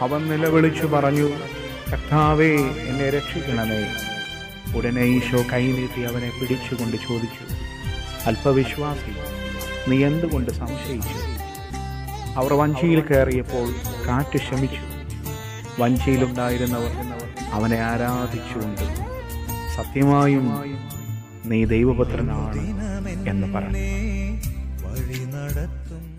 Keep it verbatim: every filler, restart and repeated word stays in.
അവൻ നിലവിളിച്ചു പറഞ്ഞു, കർത്താവേ, എന്നെ രക്ഷിക്കണമേ. ഉടനെ ഈശോ കൈനീട്ടി അവനെ പിടിച്ചുകൊണ്ട് ചോദിച്ചു, അല്പവിശ്വാസി, നീ എന്തുകൊണ്ട് സംശയിച്ചു? അവർ വഞ്ചിയിൽ കയറിയപ്പോൾ കാറ്റ് ശമിച്ചു. വഞ്ചിയിലുണ്ടായിരുന്നവർ അവനെ ആരാധിച്ചുകൊണ്ട്, സത്യമായും നീ ദൈവപുത്രനാണ് എന്ന് പറഞ്ഞു.